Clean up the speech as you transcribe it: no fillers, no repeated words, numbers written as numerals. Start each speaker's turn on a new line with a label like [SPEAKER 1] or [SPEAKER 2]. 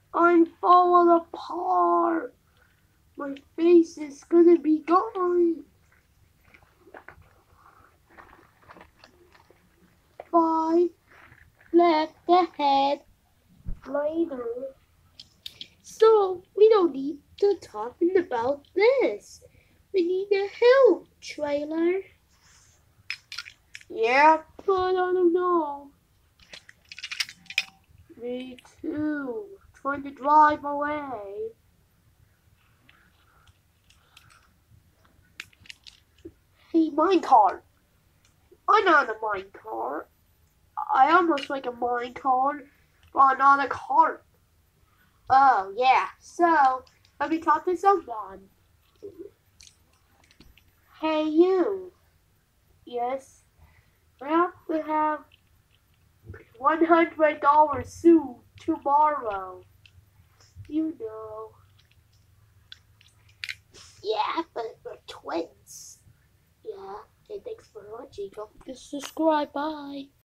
[SPEAKER 1] I'm falling apart. My face is gonna be gone. Bye. Left the head later. So we don't need to talking about this. We need a help trailer. Yeah, but I don't know. Me too. Trying to drive away. Hey, minecart. I'm not a minecart. I almost like a minecart, but not a cart. Oh, yeah. So, let me talk to someone. Hey, you. Yes. I have to have $100 soon, tomorrow. You know. Yeah, but we're twins. Yeah. Hey, thanks for watching. Don't forget to subscribe. Bye.